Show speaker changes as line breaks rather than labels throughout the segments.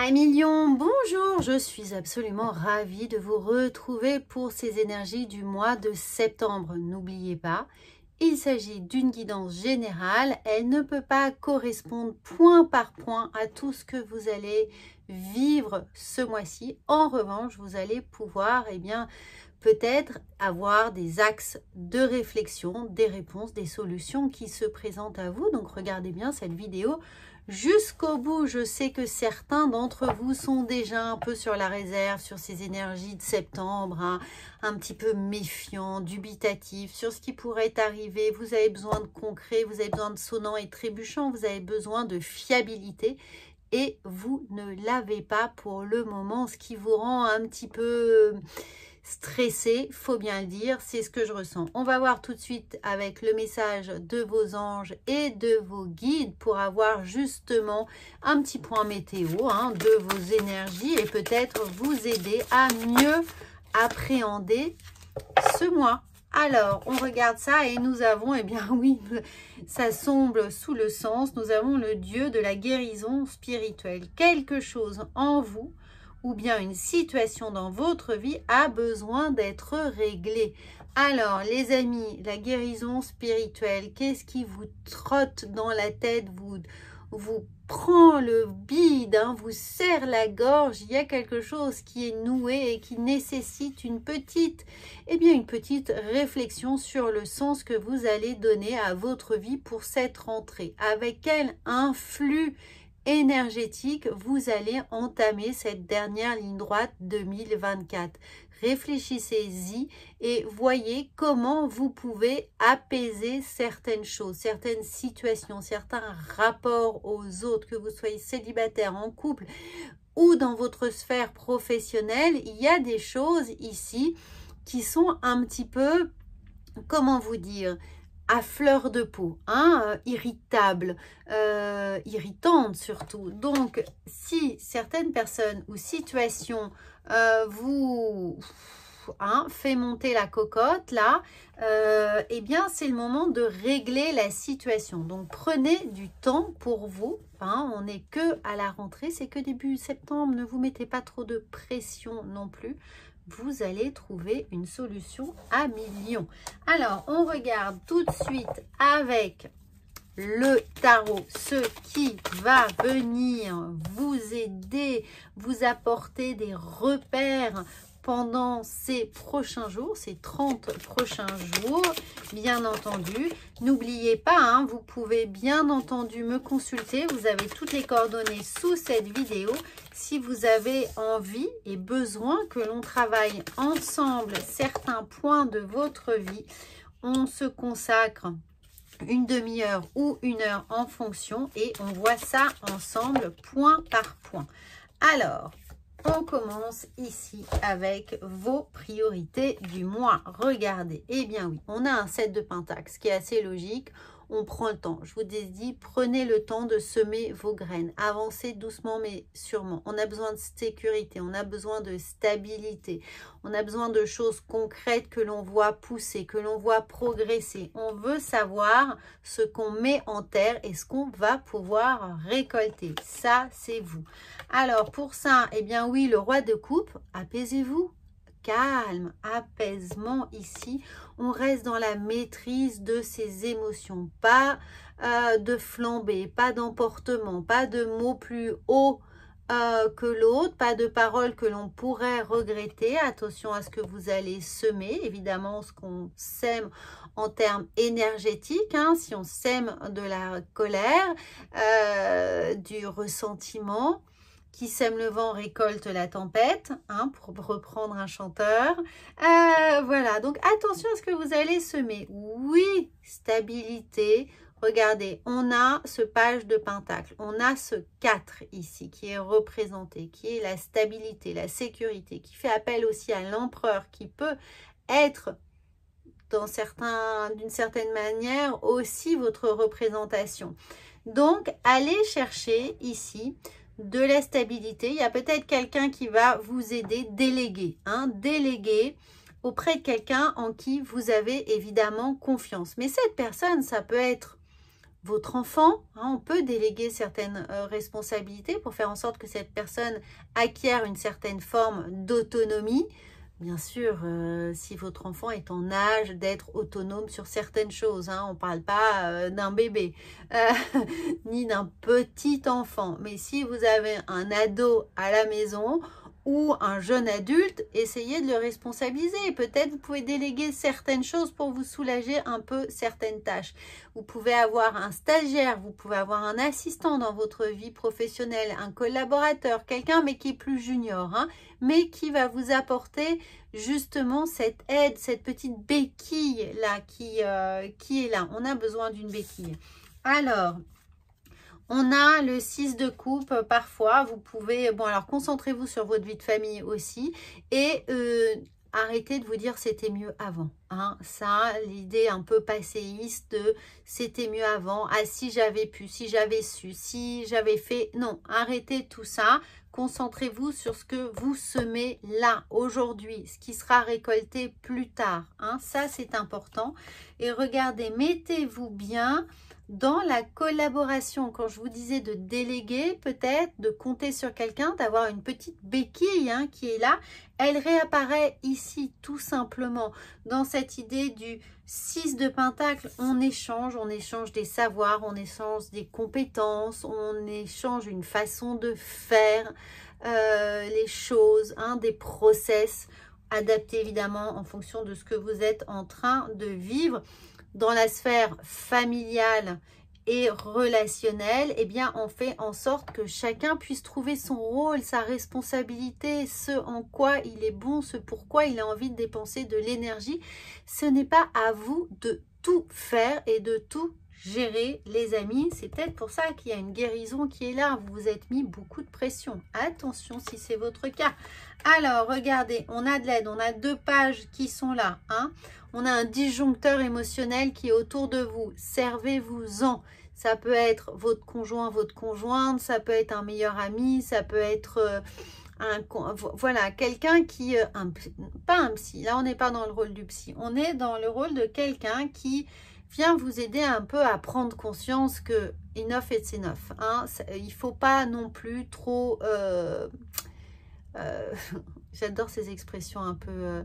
Amis Lions, bonjour, je suis absolument ravie de vous retrouver pour ces énergies du mois de septembre. N'oubliez pas, il s'agit d'une guidance générale, elle ne peut pas correspondre point par point à tout ce que vous allez vivre ce mois-ci. En revanche, vous allez pouvoir peut-être avoir des axes de réflexion, des réponses, des solutions qui se présentent à vous. Donc regardez bien cette vidéo jusqu'au bout. Je sais que certains d'entre vous sont déjà un peu sur la réserve, sur ces énergies de septembre, hein, un petit peu méfiants, dubitatifs sur ce qui pourrait arriver. Vous avez besoin de concret, vous avez besoin de sonnant et trébuchant, vous avez besoin de fiabilité. Et vous ne l'avez pas pour le moment, ce qui vous rend un petit peu stressé, faut bien le dire, c'est ce que je ressens. On va voir tout de suite avec le message de vos anges et de vos guides pour avoir justement un petit point météo de vos énergies et peut-être vous aider à mieux appréhender ce mois. Alors, on regarde ça et nous avons, oui, ça semble sous le sens, nous avons le dieu de la guérison spirituelle. Quelque chose en vous ou bien une situation dans votre vie a besoin d'être réglée. Alors, les amis, la guérison spirituelle, qu'est-ce qui vous trotte dans la tête, vous prend le bide, vous serre la gorge? Il y a quelque chose qui est noué et qui nécessite une petite réflexion sur le sens que vous allez donner à votre vie pour cette rentrée. Avec quel influx énergétique vous allez entamer cette dernière ligne droite 2024. Réfléchissez-y et voyez comment vous pouvez apaiser certaines choses, certaines situations, certains rapports aux autres, que vous soyez célibataire, en couple ou dans votre sphère professionnelle. Il y a des choses ici qui sont un petit peu, comment vous dire, à fleur de peau, irritable, irritante surtout. Donc, si certaines personnes ou situations vous fait monter la cocotte, là, c'est le moment de régler la situation. Donc, prenez du temps pour vous. On n'est que à la rentrée, c'est que début septembre. Ne vous mettez pas trop de pression non plus. Vous allez trouver une solution à millions. Alors, on regarde tout de suite avec le tarot ce qui va venir vous aider, vous apporter des repères pendant ces prochains jours, ces 30 prochains jours, bien entendu. N'oubliez pas, vous pouvez bien entendu me consulter. Vous avez toutes les coordonnées sous cette vidéo. Si vous avez envie et besoin que l'on travaille ensemble certains points de votre vie, on se consacre une demi-heure ou une heure en fonction et on voit ça ensemble point par point. Alors, on commence ici avec vos priorités du mois. Regardez, oui, on a un 7 de Pentacle, ce qui est assez logique. On prend le temps. Je vous ai dit, prenez le temps de semer vos graines. Avancez doucement mais sûrement. On a besoin de sécurité, on a besoin de stabilité. On a besoin de choses concrètes que l'on voit pousser, que l'on voit progresser. On veut savoir ce qu'on met en terre et ce qu'on va pouvoir récolter. Ça, c'est vous. Alors, pour ça, oui, le roi de coupe, apaisez-vous. Calme, apaisement ici. On reste dans la maîtrise de ses émotions. Pas de flambée, pas d'emportement, pas de mots plus hauts que l'autre, pas de paroles que l'on pourrait regretter. Attention à ce que vous allez semer. Évidemment, ce qu'on sème en termes énergétiques, si on sème de la colère, du ressentiment, qui sème le vent récolte la tempête, pour reprendre un chanteur. Voilà, donc attention à ce que vous allez semer. Oui, stabilité. Regardez, on a ce page de Pentacle, on a ce 4 ici qui est représenté, qui est la stabilité, la sécurité, qui fait appel aussi à l'empereur, qui peut être d'une certaine manière aussi votre représentation. Donc, allez chercher ici de la stabilité. Il y a peut-être quelqu'un qui va vous aider, déléguer, déléguer auprès de quelqu'un en qui vous avez évidemment confiance. Mais cette personne, ça peut être votre enfant, hein, on peut déléguer certaines responsabilités pour faire en sorte que cette personne acquiert une certaine forme d'autonomie. Bien sûr, si votre enfant est en âge d'être autonome sur certaines choses, hein, on ne parle pas d'un bébé, ni d'un petit enfant. Mais si vous avez un ado à la maison ou un jeune adulte, essayez de le responsabiliser. Peut-être vous pouvez déléguer certaines choses pour vous soulager un peu certaines tâches. Vous pouvez avoir un stagiaire, vous pouvez avoir un assistant dans votre vie professionnelle, un collaborateur, quelqu'un mais qui est plus junior, hein, mais qui va vous apporter justement cette aide, cette petite béquille là qui est là. On a besoin d'une béquille. Alors, on a le 6 de coupe, parfois, vous pouvez... Bon, alors, concentrez-vous sur votre vie de famille aussi. Et arrêtez de vous dire c'était mieux avant. Hein. Ça, l'idée un peu passéiste de c'était mieux avant. Ah, si j'avais pu, si j'avais su, si j'avais fait... Non, arrêtez tout ça. Concentrez-vous sur ce que vous semez là, aujourd'hui, ce qui sera récolté plus tard. Hein. Ça, c'est important. Et regardez, mettez-vous bien... Dans la collaboration, quand je vous disais de déléguer, peut-être de compter sur quelqu'un, d'avoir une petite béquille hein, qui est là, elle réapparaît ici tout simplement. Dans cette idée du 6 de Pentacle, on échange des savoirs, on échange des compétences, on échange une façon de faire les choses, hein, des process adaptés évidemment en fonction de ce que vous êtes en train de vivre. Dans la sphère familiale et relationnelle, eh bien, on fait en sorte que chacun puisse trouver son rôle, sa responsabilité, ce en quoi il est bon, ce pourquoi il a envie de dépenser de l'énergie. Ce n'est pas à vous de tout faire et de tout gérer, les amis. C'est peut-être pour ça qu'il y a une guérison qui est là. Vous vous êtes mis beaucoup de pression. Attention si c'est votre cas. Alors, regardez, on a de l'aide. On a 2 pages qui sont là. Hein. On a un disjoncteur émotionnel qui est autour de vous. Servez-vous-en. Ça peut être votre conjoint, votre conjointe. Ça peut être un meilleur ami. Ça peut être... voilà, quelqu'un qui... pas un psy. Là, on n'est pas dans le rôle du psy. On est dans le rôle de quelqu'un qui... vient vous aider un peu à prendre conscience que enough is enough. Hein. Il ne faut pas non plus trop... j'adore ces expressions un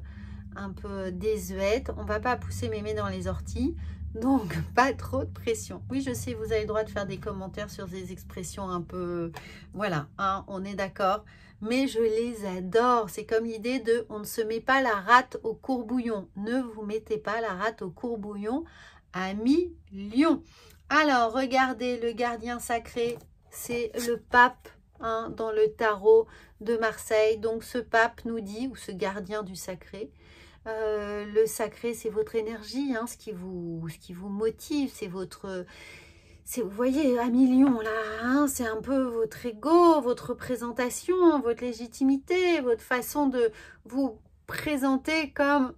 peu désuètes. On ne va pas pousser mémé dans les orties. Donc, pas trop de pression. Oui, je sais, vous avez le droit de faire des commentaires sur des expressions un peu... Voilà, hein, on est d'accord. Mais je les adore. C'est comme l'idée de on ne se met pas la rate au courbouillon. Ne vous mettez pas la rate au courbouillon. Ami Lion. Alors, regardez, le gardien sacré, c'est le pape hein, dans le tarot de Marseille. Donc, ce pape nous dit, ou ce gardien du sacré, le sacré, c'est votre énergie, hein, ce qui vous motive, c'est votre... Vous voyez, Ami Lion, là, hein, c'est un peu votre ego, votre représentation, votre légitimité, votre façon de vous présenter comme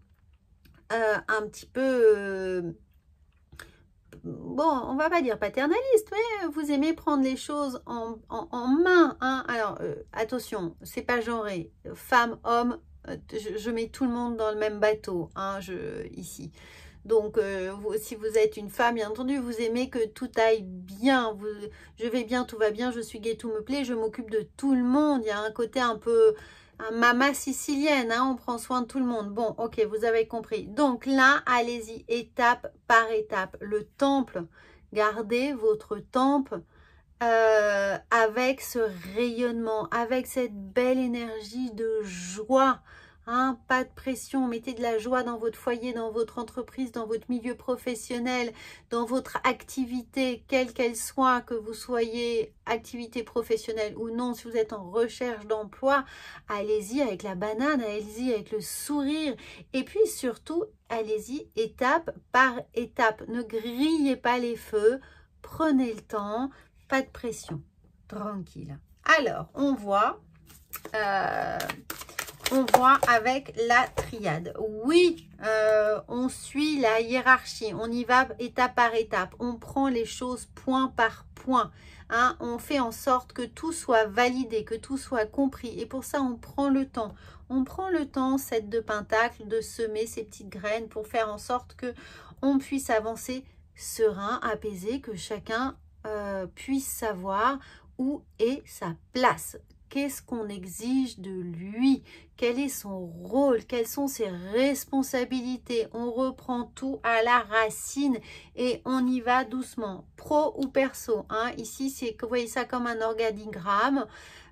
un petit peu... bon, on va pas dire paternaliste, mais vous aimez prendre les choses en main. Hein. Alors, attention, c'est pas genré. Femme, homme, je mets tout le monde dans le même bateau hein, ici. Donc, si vous êtes une femme, bien entendu, vous aimez que tout aille bien. Je vais bien, tout va bien, je suis gaie, tout me plaît, je m'occupe de tout le monde. Il y a un côté un peu... Mama sicilienne, hein, on prend soin de tout le monde. Bon, ok, vous avez compris. Donc là, allez-y, étape par étape. Le temple, gardez votre temple avec ce rayonnement, avec cette belle énergie de joie. Hein, pas de pression, mettez de la joie dans votre foyer, dans votre entreprise, dans votre milieu professionnel, dans votre activité, quelle qu'elle soit, que vous soyez activité professionnelle ou non, si vous êtes en recherche d'emploi, allez-y avec la banane, allez-y avec le sourire et puis surtout, allez-y étape par étape. Ne grillez pas les feux, prenez le temps, pas de pression, tranquille. Alors, on voit avec la triade. Oui, on suit la hiérarchie. On y va étape par étape. On prend les choses point par point. Hein, on fait en sorte que tout soit validé, que tout soit compris. Et pour ça, on prend le temps. On prend le temps, 7 de Pentacle, de semer ces petites graines pour faire en sorte que on puisse avancer serein, apaisé, que chacun puisse savoir où est sa place. Qu'est-ce qu'on exige de lui? Quel est son rôle? Quelles sont ses responsabilités? On reprend tout à la racine et on y va doucement. Pro ou perso, hein? Ici, vous voyez ça comme un organigramme,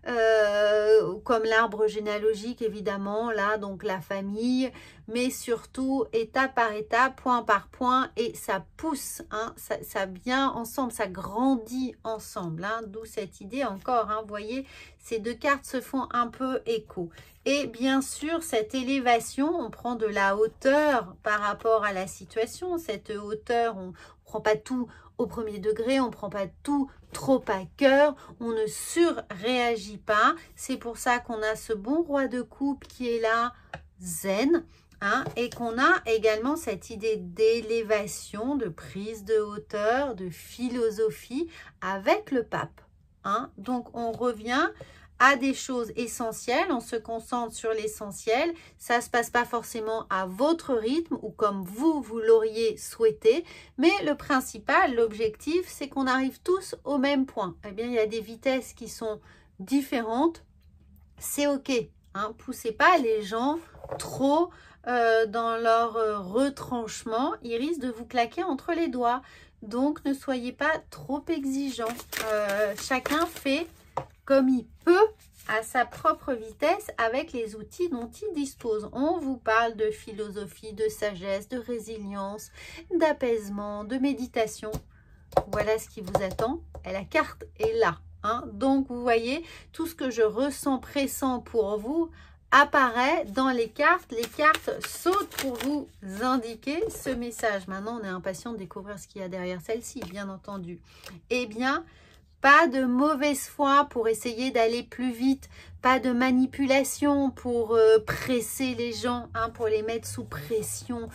comme l'arbre généalogique, évidemment, là, donc la famille, mais surtout étape par étape, point par point, et ça pousse, hein, ça vient ensemble, ça grandit ensemble, hein, d'où cette idée encore, hein, vous voyez, ces deux cartes se font un peu écho. Et bien sûr, cette élévation, on prend de la hauteur par rapport à la situation, cette hauteur, on ne prend pas tout au premier degré, on ne prend pas tout trop à cœur, on ne surréagit pas. C'est pour ça qu'on a ce bon roi de coupe qui est là, zen, hein, et qu'on a également cette idée d'élévation, de prise de hauteur, de philosophie avec le pape. Hein. Donc, on revient à des choses essentielles, on se concentre sur l'essentiel, ça ne se passe pas forcément à votre rythme ou comme vous l'auriez souhaité, mais le principal, l'objectif, c'est qu'on arrive tous au même point. Eh bien, il y a des vitesses qui sont différentes, c'est ok, hein, poussez pas les gens trop dans leur retranchement, ils risquent de vous claquer entre les doigts, donc ne soyez pas trop exigeants, chacun fait comme il peut à sa propre vitesse avec les outils dont il dispose. On vous parle de philosophie, de sagesse, de résilience, d'apaisement, de méditation. Voilà ce qui vous attend. Et la carte est là. Hein. Donc, vous voyez, tout ce que je ressens pressant pour vous apparaît dans les cartes. Les cartes sautent pour vous indiquer ce message. Maintenant, on est impatient de découvrir ce qu'il y a derrière celle-ci, bien entendu. Eh bien, pas de mauvaise foi pour essayer d'aller plus vite, pas de manipulation pour presser les gens, hein, pour les mettre sous pression.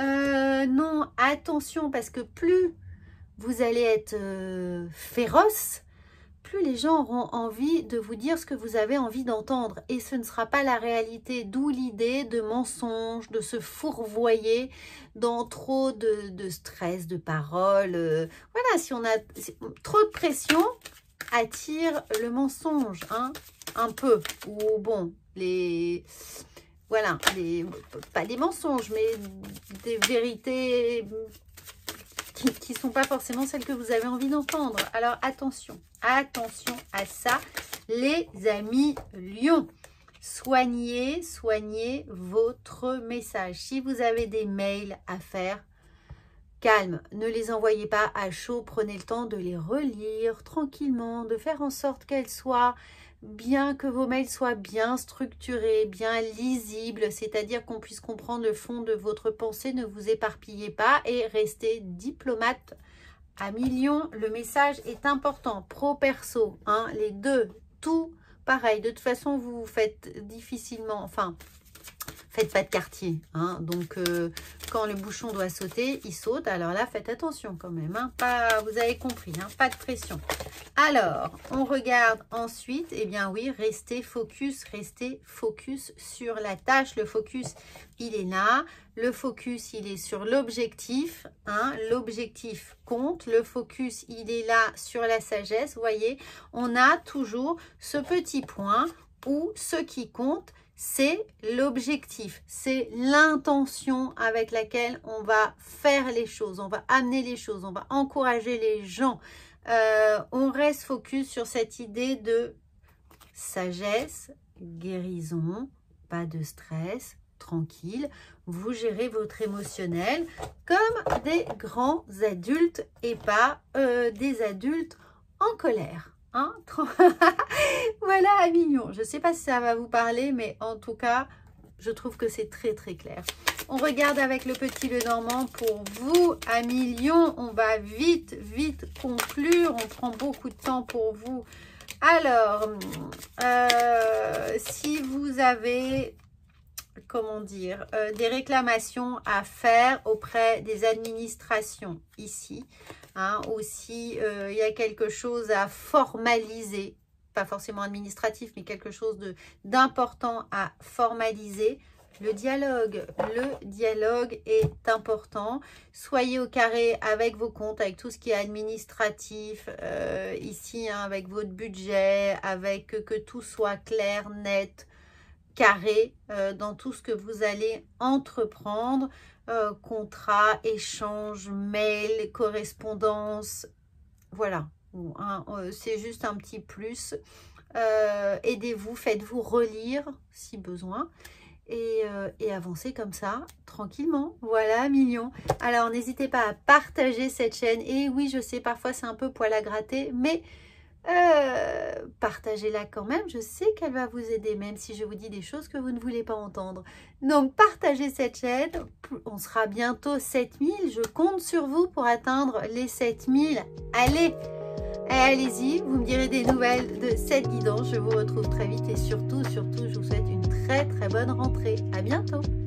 Non, attention, parce que plus vous allez être féroce, plus les gens auront envie de vous dire ce que vous avez envie d'entendre. Et ce ne sera pas la réalité, d'où l'idée de mensonge, de se fourvoyer dans trop de stress, de paroles. Voilà, si on a trop de pression, attire le mensonge, hein, un peu. Ou bon, voilà, pas des mensonges, mais des vérités qui ne sont pas forcément celles que vous avez envie d'entendre. Alors attention, attention à ça, les amis lions. Soignez votre message. Si vous avez des mails à faire, calme, ne les envoyez pas à chaud, prenez le temps de les relire tranquillement, de faire en sorte qu'elles soient bien, que vos mails soient bien structurés, bien lisibles, c'est-à-dire qu'on puisse comprendre le fond de votre pensée, ne vous éparpillez pas et restez diplomate à millions. Le message est important, pro-perso, hein, les deux, tout pareil. De toute façon, vous faites difficilement, enfin, faites pas de quartier, hein, donc quand le bouchon doit sauter, il saute. Alors là, faites attention quand même, hein, pas, vous avez compris, hein, pas de pression. Alors, on regarde ensuite, eh bien oui, restez focus sur la tâche. Le focus, il est là. Le focus, il est sur l'objectif, hein, l'objectif compte. Le focus, il est là sur la sagesse. Vous voyez, on a toujours ce petit point où ce qui compte, c'est l'objectif, c'est l'intention avec laquelle on va faire les choses, on va amener les choses, on va encourager les gens. On reste focus sur cette idée de sagesse, guérison, pas de stress, tranquille. Vous gérez votre émotionnel comme des grands adultes et pas des adultes en colère. Hein? Voilà, Avignon. Je ne sais pas si ça va vous parler, mais en tout cas, je trouve que c'est très très clair. On regarde avec le petit Lenormand pour vous, amis Lion. On va vite conclure. On prend beaucoup de temps pour vous. Alors, si vous avez, comment dire, des réclamations à faire auprès des administrations ici, hein, aussi, il y a quelque chose à formaliser, pas forcément administratif, mais quelque chose d'important à formaliser. Le dialogue est important. Soyez au carré avec vos comptes, avec tout ce qui est administratif, ici, hein, avec votre budget, avec que tout soit clair, net, carré, dans tout ce que vous allez entreprendre. Contrat, échange, mail, correspondance, voilà. Hein, c'est juste un petit plus. Aidez-vous, faites-vous relire si besoin. Et avancez comme ça, tranquillement. Voilà, mignon. Alors, n'hésitez pas à partager cette chaîne. Et oui, je sais, parfois, c'est un peu poil à gratter, mais partagez-la quand même. Je sais qu'elle va vous aider, même si je vous dis des choses que vous ne voulez pas entendre. Donc, partagez cette chaîne. On sera bientôt 7000. Je compte sur vous pour atteindre les 7000. Allez! Allez-y, vous me direz des nouvelles de cette guidance. Je vous retrouve très vite et surtout, je vous souhaite une très bonne rentrée. À bientôt!